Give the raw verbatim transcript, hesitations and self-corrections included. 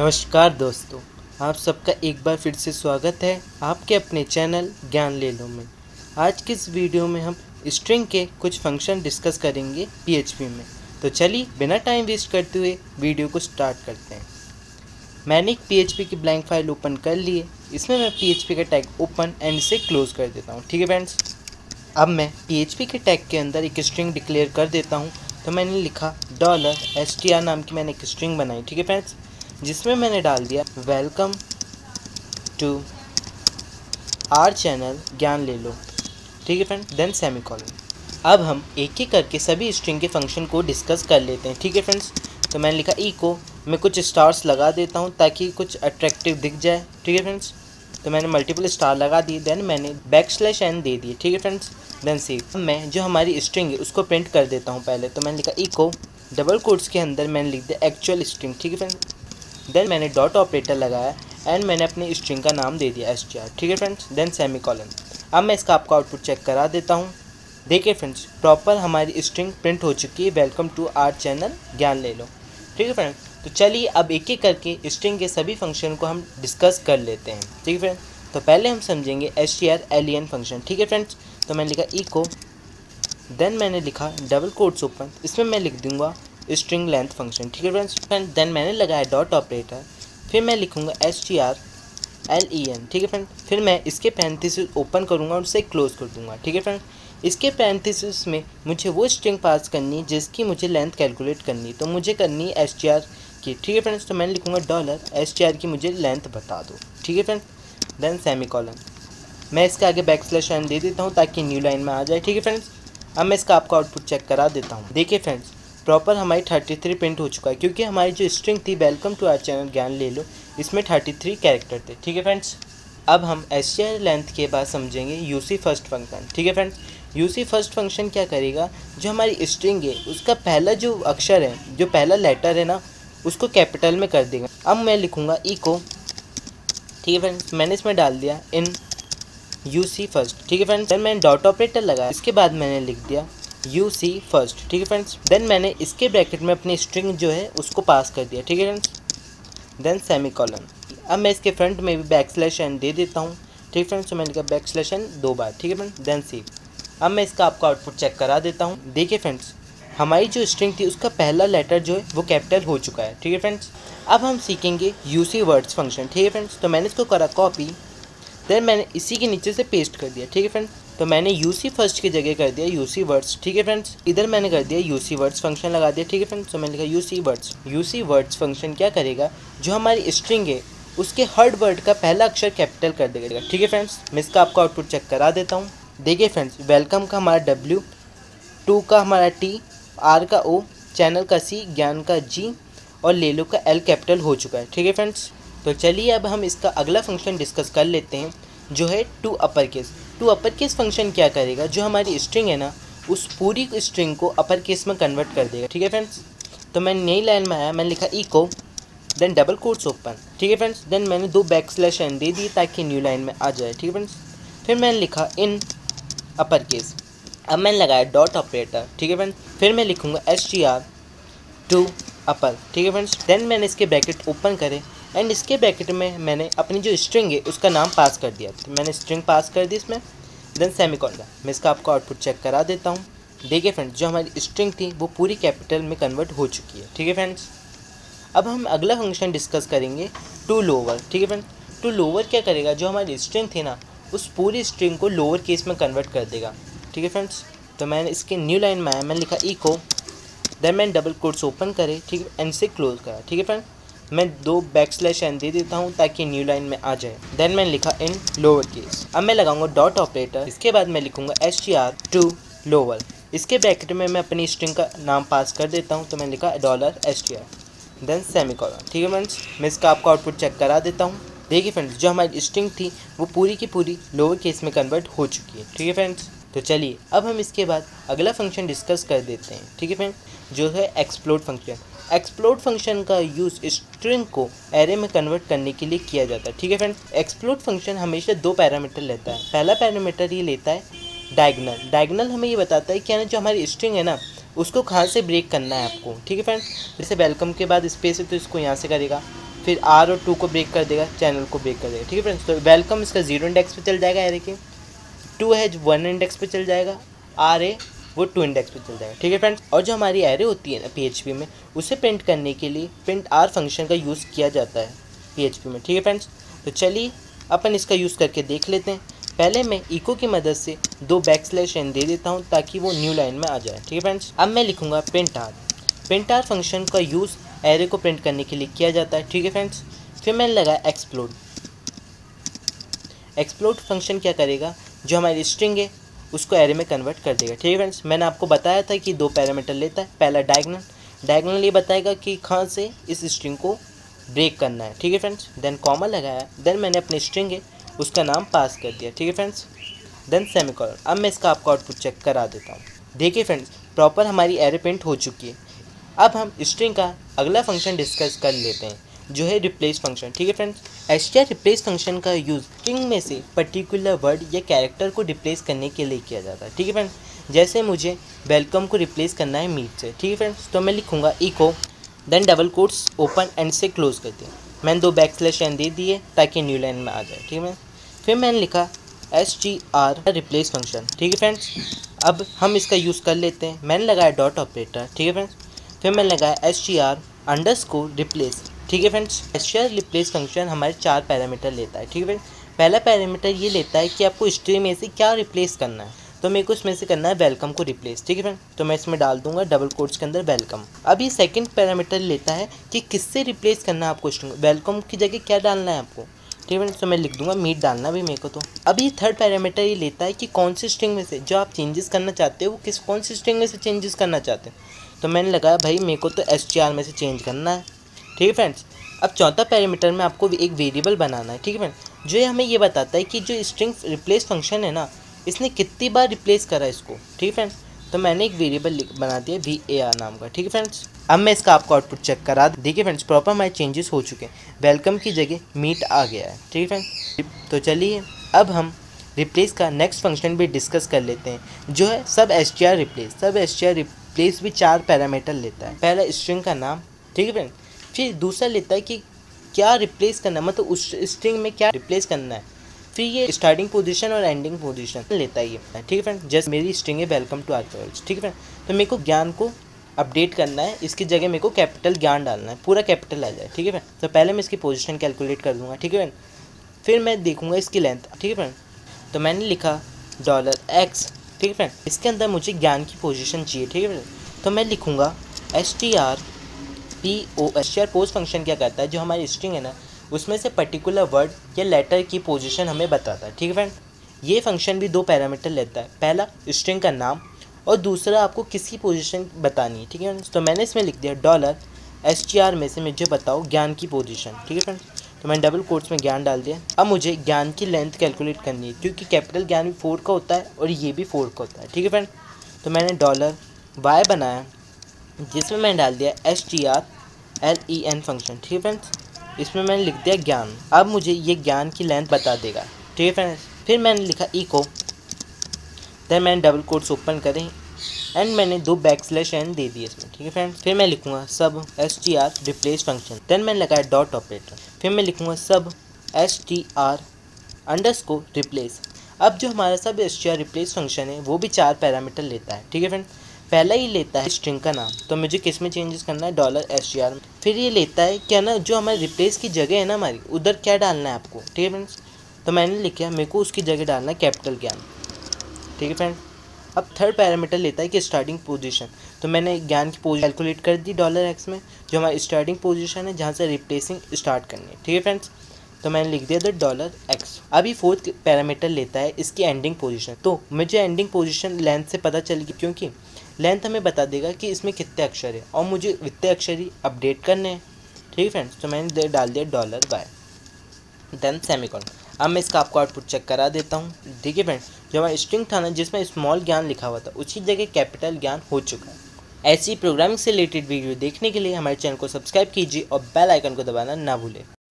नमस्कार दोस्तों, आप सबका एक बार फिर से स्वागत है आपके अपने चैनल ज्ञान ले लो में। आज की इस वीडियो में हम स्ट्रिंग के कुछ फंक्शन डिस्कस करेंगे पीएचपी में। तो चलिए बिना टाइम वेस्ट करते हुए वीडियो को स्टार्ट करते हैं। मैंने एक पीएचपी की ब्लैंक फाइल ओपन कर ली है। इसमें मैं पीएचपी का टैग ओपन एंड इसे क्लोज कर देता हूँ। ठीक है फ्रेंड्स, अब मैं पीएचपी के टैग के अंदर एक स्ट्रिंग डिक्लेयर कर देता हूँ। तो मैंने लिखा डॉलर एस टी आर नाम की मैंने एक स्ट्रिंग बनाई। ठीक है फ्रेंड्स, जिसमें मैंने डाल दिया वेलकम टू आवर चैनल ज्ञान ले लो। ठीक है फ्रेंड, देन सेमीकोलन। अब हम एक एक करके सभी स्ट्रिंग के फंक्शन को डिस्कस कर लेते हैं। ठीक है फ्रेंड्स, तो मैंने लिखा इको, मैं कुछ स्टार्स लगा देता हूँ ताकि कुछ अट्रैक्टिव दिख जाए। ठीक है फ्रेंड्स, तो मैंने मल्टीपल स्टार लगा दिए। देन मैंने बैक स्लैश एन दे दिए। ठीक है फ्रेंड्स, देन सेव। मैं जो हमारी स्ट्रिंग है उसको प्रिंट कर देता हूँ पहले। तो मैंने लिखा इको, डबल कोट्स के अंदर मैंने लिख दिया एक्चुअल स्ट्रिंग। ठीक है फ्रेंड्स, देन मैंने डॉट ऑपरेटर लगाया एंड मैंने अपनी स्ट्रिंग का नाम दे दिया एस टी आर। ठीक है फ्रेंड्स, देन सेमीकोलन। अब मैं इसका आपको आउटपुट चेक करा देता हूँ। देखिए फ्रेंड्स, प्रॉपर हमारी स्ट्रिंग प्रिंट हो चुकी है, वेलकम टू आवर चैनल ज्ञान ले लो। ठीक है फ्रेंड्स, तो चलिए अब एक एक करके स्ट्रिंग के सभी फंक्शन को हम डिस्कस कर लेते हैं। ठीक है फ्रेंड्स, तो पहले हम समझेंगे S T R L E N function. ठीक है फ्रेंड्स, तो मैंने लिखा इको, देन मैंने लिखा डबल कोट्स ओपन, इसमें मैं लिख दूंगा स्ट्रिंग लेंथ फंक्शन। ठीक है फ्रेंड्स, देन मैंने लगाया डॉट ऑपरेटर, फिर मैं लिखूंगा S T R L E N. ठीक है फ्रेंड, फिर मैं इसके पैरेंथेसिस ओपन करूंगा और उसे क्लोज कर दूंगा। ठीक है फ्रेंड, इसके पैरेंथेसिस में मुझे वो स्ट्रिंग पास करनी है जिसकी मुझे लेंथ कैलकुलेट करनी है, तो मुझे करनी है एस टी आर की। ठीक है फ्रेंड्स, तो मैंने लिखूंगा डॉलर एस टी आर की मुझे लेंथ बता दो। ठीक है फ्रेंड, देन सेमीकोलन। मैं इसके आगे बैक स्लैश एन दे देता हूँ ताकि न्यू लाइन में आ जाए। ठीक है फ्रेंड्स, अब मैं इसका आपको आउटपुट चेक करा देता हूँ। देखिए फ्रेंड्स, प्रॉपर हमारी थर्टी थ्री प्रिंट हो चुका है क्योंकि हमारी जो स्ट्रिंग थी वेलकम टू आवर चैनल ज्ञान ले लो, इसमें थर्टी थ्री कैरेक्टर थे। ठीक है फ्रेंड्स, अब हम एस टी आर लेंथ के बाद समझेंगे यूसी फर्स्ट फंक्शन। ठीक है फ्रेंड्स, यूसी फर्स्ट फंक्शन क्या करेगा, जो हमारी स्ट्रिंग है उसका पहला जो अक्षर है, जो पहला लेटर है ना, उसको कैपिटल में कर देगा। अब मैं लिखूँगा इको। ठीक है फ्रेंड्स, मैंने इसमें डाल दिया इन यूसी फर्स्ट। ठीक है फ्रेंड्स, देन मैंने डॉट ऑपरेटर लगाया, इसके बाद मैंने लिख दिया यू सी फर्स्ट। ठीक है फ्रेंड्स, देन मैंने इसके ब्रैकेट में अपनी स्ट्रिंग जो है उसको पास कर दिया। ठीक है फ्रेंड्स, देन सेमीकोलन। अब मैं इसके फ्रंट में भी बैक स्लैश एन दे देता हूँ। ठीक है फ्रेंड्स, तो मैंने कहा बैक स्लैश एन दो बार। ठीक है फ्रेंड्स, देन सेव। अब मैं इसका आपको आउटपुट चेक करा देता हूँ। देखिए फ्रेंड्स, हमारी जो स्ट्रिंग थी उसका पहला लेटर जो है वो कैपिटल हो चुका है। ठीक है फ्रेंड्स, अब हम सीखेंगे यूसी वर्ड्स फंक्शन। ठीक है फ्रेंड्स, तो मैंने इसको करा कॉपी, देन मैंने इसी के नीचे से पेस्ट कर दिया। ठीक है फ्रेंड्स, तो मैंने यूसी फर्स्ट की जगह कर दिया यूसी वर्ड्स। ठीक है फ्रेंड्स, इधर मैंने कर दिया यूसी वर्ड्स फंक्शन लगा दिया। ठीक है फ्रेंड्स, तो मैंने लिखा UC words. UC words function क्या करेगा, जो हमारी स्ट्रिंग है उसके हर वर्ड का पहला अक्षर कैपिटल कर देगा। ठीक है फ्रेंड्स, मैं इसका आपको आउटपुट चेक करा देता हूँ। देखिए फ्रेंड्स, वेलकम का हमारा डब्ल्यू, टू का हमारा टी, आर का ओ, चैनल का सी, ज्ञान का जी और ले लो का एल कैपिटल हो चुका है। ठीक है फ्रेंड्स, तो चलिए अब हम इसका अगला फंक्शन डिस्कस कर लेते हैं, जो है to upper case. To upper case function क्या करेगा, जो हमारी स्ट्रिंग है ना उस पूरी स्ट्रिंग को अपर केस में कन्वर्ट कर देगा। ठीक है फ्रेंड्स, तो मैं नई लाइन में आया, मैंने लिखा echo, then double quotes open. ठीक है फ्रेंड्स, देन मैंने दो बैक स्लैश एन दे दी ताकि न्यू लाइन में आ जाए। ठीक है फ्रेंड्स, फिर मैंने लिखा इन अपर केस। अब मैंने लगाया डॉट ऑपरेटर। ठीक है फ्रेंड्स, फिर मैं लिखूँगा S T R to upper. ठीक है फ्रेंड्स, देन मैंने इसके ब्रैकेट ओपन करे एंड इसके ब्रैकेट में मैंने अपनी जो स्ट्रिंग है उसका नाम पास कर दिया। तो मैंने स्ट्रिंग पास कर दी इसमें, देन सेमीकोलन। मैं इसका आपको आउटपुट चेक करा देता हूँ। देखिए फ्रेंड्स, जो हमारी स्ट्रिंग थी वो पूरी कैपिटल में कन्वर्ट हो चुकी है। ठीक है फ्रेंड्स, अब हम अगला फंक्शन डिस्कस करेंगे टू लोअर। ठीक है फ्रेंड्स, टू लोअर क्या करेगा, जो हमारी स्ट्रिंग थी ना उस पूरी स्ट्रिंग को लोअर केस में कन्वर्ट कर देगा। ठीक है फ्रेंड्स, तो मैंने इसके न्यू लाइन में आया, मैंने लिखा इको, देन मैंने डबल कोट्स ओपन करे। ठीक है, एंड से क्लोज करा। ठीक है फ्रेंड, मैं दो बैक स्लैश एन दे देता हूँ ताकि न्यू लाइन में आ जाए। देन मैंने लिखा इन लोअर केस। अब मैं लगाऊंगा डॉट ऑपरेटर, इसके बाद मैं लिखूंगा S T R to lower. इसके ब्रैकेट में मैं अपनी स्ट्रिंग का नाम पास कर देता हूँ, तो मैंने लिखा dollar S T R, then semicolon. ठीक है फ्रेंड्स, मैं इसका आपको आउटपुट चेक करा देता हूँ। देखिए फ्रेंड्स, जो हमारी स्ट्रिंग थी वो पूरी की पूरी लोअर केस में कन्वर्ट हो चुकी है। ठीक है फ्रेंड्स, तो चलिए अब हम इसके बाद अगला फंक्शन डिस्कस कर देते हैं। ठीक है फ्रेंड, जो है एक्सप्लोड फंक्शन। एक्सप्लोड फंक्शन का यूज़ स्ट्रिंग को एरे में कन्वर्ट करने के लिए किया जाता है। ठीक है फ्रेंड, एक्सप्लोड फंक्शन हमेशा दो पैरामीटर लेता है। पहला पैरामीटर ये लेता है डायगनल। डायगनल हमें ये बताता है कि ना जो हमारी स्ट्रिंग है ना उसको कहाँ से ब्रेक करना है आपको। ठीक है फ्रेंड, जैसे वेलकम के बाद स्पेस है तो इसको यहाँ से करेगा, फिर आर और टू को ब्रेक कर देगा, चैनल को ब्रेक कर देगा। ठीक है फ्रेंड्स, तो वेलकम इसका जीरो इंडेक्स पे चल जाएगा एरे के, टू है जो वन इंडेक्स पे चल जाएगा, आर ए वो टू इंडेक्स पे चल जाएगा। ठीक है फ्रेंड्स, और जो हमारी एरे होती है ना पीएचपी में, उसे प्रिंट करने के लिए प्रिंट आर फंक्शन का यूज़ किया जाता है पीएचपी में। ठीक है फ्रेंड्स, तो चलिए अपन इसका यूज़ करके देख लेते हैं। पहले मैं इको की मदद से दो बैक स्लैश एन दे देता हूँ ताकि वो न्यू लाइन में आ जाए। ठीक है फ्रेंड्स, अब मैं लिखूँगा print R. Print R function का यूज़ एरे को प्रिंट करने के लिए किया जाता है। ठीक है फ्रेंड्स, फिर मैंने लगाया एक्सप्लोड। एक्सप्लोड फंक्शन क्या करेगा, जो हमारी स्ट्रिंग है उसको एरे में कन्वर्ट कर देगा। ठीक है फ्रेंड्स, मैंने आपको बताया था कि दो पैरामीटर लेता है। पहला डायगोनल, डायगोनल ये बताएगा कि कहाँ से इस स्ट्रिंग को ब्रेक करना है। ठीक है फ्रेंड्स, देन कॉमा लगाया, देन मैंने अपनी स्ट्रिंग है उसका नाम पास कर दिया। ठीक है फ्रेंड्स, देन सेमीकोलन। अब मैं इसका आपको आउटपुट चेक करा देता हूँ। देखिए फ्रेंड्स, प्रॉपर हमारी एरे प्रिंट हो चुकी है। अब हम स्ट्रिंग का अगला फंक्शन डिस्कस कर लेते हैं, जो है रिप्लेस फंक्शन। ठीक है फ्रेंड्स, एसटीआर रिप्लेस फंक्शन का यूज़ स्ट्रिंग में से पर्टिकुलर वर्ड या कैरेक्टर को रिप्लेस करने के लिए किया जाता है। ठीक है फ्रेंड्स, जैसे मुझे वेलकम को रिप्लेस करना है मीट से। ठीक है फ्रेंड्स, तो मैं लिखूँगा echo, then double quotes open and से क्लोज कर दिया। मैंने दो बैक स्लैश एन दे दिए ताकि न्यू लाइन में आ जाए। ठीक है, फिर मैंने लिखा S T R replace function. ठीक है फ्रेंड्स, अब हम इसका यूज़ कर लेते हैं। मैंने लगाया डॉट ऑपरेटर। ठीक है फ्रेंड्स, फिर मैंने लगाया S T R underscore replace. ठीक है friends, S T R replace function हमारे चार पैरामीटर लेता है। ठीक है फ्रेंड्स, पहला पैरामीटर ये लेता है कि आपको स्ट्रिंग में से क्या रिप्लेस करना है, तो मेरे को इसमें से करना है वेलकम को रिप्लेस। ठीक है फ्रेंड, तो मैं इसमें डाल दूंगा डबल कोट्स के अंदर वेलकम। अब ये सेकंड पैरामीटर लेता है कि किससे रिप्लेस करना है आपको स्ट्रिंग, वेलकम की जगह क्या डालना है आपको। ठीक है फ्रेंड, तो मैं लिख दूंगा मीट डालना भी मेरे को। तो अब ये थर्ड पैरामीटर ये लेता है कि कौन सी स्ट्रिंग में से जो आप चेंजेस करना चाहते हो वो किस कौन सी स्ट्रिंग में से चेंजेस करना चाहते हो, तो मैंने लगाया भाई मेरे को तो एस टी आर में से चेंज करना है। ठीक है फ्रेंड्स, अब चौथा पैरामीटर में आपको एक वेरिएबल बनाना है। ठीक है फ्रेंड, जो हमें ये बताता है कि जो स्ट्रिंग रिप्लेस फंक्शन है ना, इसने कितनी बार रिप्लेस करा इसको। ठीक है फ्रेंड्स, तो मैंने एक वेरिएबल बना दिया वी ए आर नाम का। ठीक है फ्रेंड्स, अब मैं इसका आपको आउटपुट चेक करा। देखिए फ्रेंड्स, प्रॉपर हमारे चेंजेस हो चुके हैं, वेलकम की जगह मीट आ गया है। ठीक है फ्रेंड्स, तो चलिए अब हम रिप्लेस का नेक्स्ट फंक्शन भी डिस्कस कर लेते हैं, जो है सब एस टी आर रिप्लेस। सब एस टी आर रिप्लेस भी चार पैरामीटर लेता है। पहला स्ट्रिंग का नाम। ठीक है फ्रेंड, फिर दूसरा लेता है कि क्या रिप्लेस करना है, मतलब उस स्ट्रिंग में क्या रिप्लेस करना है। फिर ये स्टार्टिंग पोजीशन और एंडिंग पोजीशन लेता है ये। ठीक है फ्रेंड, जैसे मेरी स्ट्रिंग है वेलकम टू आर्कवर्ड्स। ठीक है फ्रेंड, तो मेरे को ज्ञान को अपडेट करना है, इसकी जगह मेरे को कैपिटल ज्ञान डालना है, पूरा कैपिटल आ जाए। ठीक है फ्रेंड, तो पहले मैं इसकी पोजीशन कैलकुलेट कर दूंगा। ठीक है फ्रेंड, फिर मैं देखूंगा इसकी लेंथ। ठीक है फ्रेंड, तो मैंने लिखा डॉलर एक्स। ठीक है फ्रेंड, इसके अंदर मुझे ज्ञान की पोजीशन चाहिए। ठीक है फ्रेंड, तो मैं लिखूँगा S T R P O. S T R post function क्या करता है, जो हमारी स्ट्रिंग है ना उसमें से पर्टिकुलर वर्ड या लेटर की पोजीशन हमें बताता है। ठीक है फ्रेंड, ये फंक्शन भी दो पैरामीटर लेता है, पहला स्ट्रिंग का नाम और दूसरा आपको किसकी पोजीशन बतानी है। ठीक है, तो मैंने इसमें लिख दिया डॉलर एस टी आर में से मुझे बताओ ज्ञान की पोजीशन। ठीक है फ्रेंड, तो मैंने डबल कोट्स में ज्ञान डाल दिया। अब मुझे ज्ञान की लेंथ कैलकुलेट करनी है, क्योंकि कैपिटल ज्ञान भी फोर का होता है और ये भी फोर का होता है। ठीक है फ्रेंड, तो मैंने डॉलर वाई बनाया, जिसमें मैंने डाल दिया S T R L E N function. ठीक है फ्रेंड्स, इसमें मैंने लिख दिया ज्ञान। अब मुझे ये ज्ञान की लेंथ बता देगा। ठीक है फ्रेंड्स, फिर मैंने लिखा इको, देन मैंने डबल कोट्स ओपन करें एंड मैंने दो बैक स्लैश एन दे दिए इसमें। ठीक है फ्रेंड्स, फिर मैं लिखूँगा सब S T R replace function, then मैंने लगाया डॉट ऑपरेटर, फिर मैं लिखूँगा सब S T R underscore replace. अब जो हमारा सब S T R replace function है वो भी चार पैरामीटर लेता है। ठीक है फ्रेंड, पहला ही लेता है स्ट्रिंग का नाम, तो मुझे किस में चेंजेस करना है, डॉलर एस टी आर में। फिर ये लेता है क्या ना, जो हमारे रिप्लेस की जगह है ना हमारी, उधर क्या डालना है आपको। ठीक है फ्रेंड्स, तो मैंने लिखा मेरे को उसकी जगह डालना है कैपिटल ज्ञान। ठीक है फ्रेंड, अब थर्ड पैरामीटर लेता है कि स्टार्टिंग पोजीशन, तो मैंने ज्ञान की पोजीशन कैलकुलेट कर दी डॉलर एक्स में, जो हमारी स्टार्टिंग पोजीशन है जहाँ से रिप्लेसिंग स्टार्ट करनी है। ठीक है फ्रेंड्स, तो मैंने लिख दिया द डॉलर एक्स। अभी फोर्थ पैरामीटर लेता है इसकी एंडिंग पोजीशन, तो मुझे एंडिंग पोजीशन लेंथ से पता चलेगी, क्योंकि लेंथ हमें बता देगा कि इसमें कितने अक्षर है और मुझे इतने अक्षर ही अपडेट करने हैं। ठीक है फ्रेंड्स, तो मैंने डाल दिया डॉलर वाई, देन सेमीकोलन। अब मैं इसका आपको आउटपुट चेक करा देता हूँ। देखिए फ्रेंड्स, जो हमारा स्ट्रिंग था ना जिसमें स्मॉल ज्ञान लिखा हुआ था, उसी जगह कैपिटल ज्ञान हो चुका है। ऐसी प्रोग्रामिंग से रिलेटेड वीडियो देखने के लिए हमारे चैनल को सब्सक्राइब कीजिए और बेल आइकन को दबाना ना भूलें।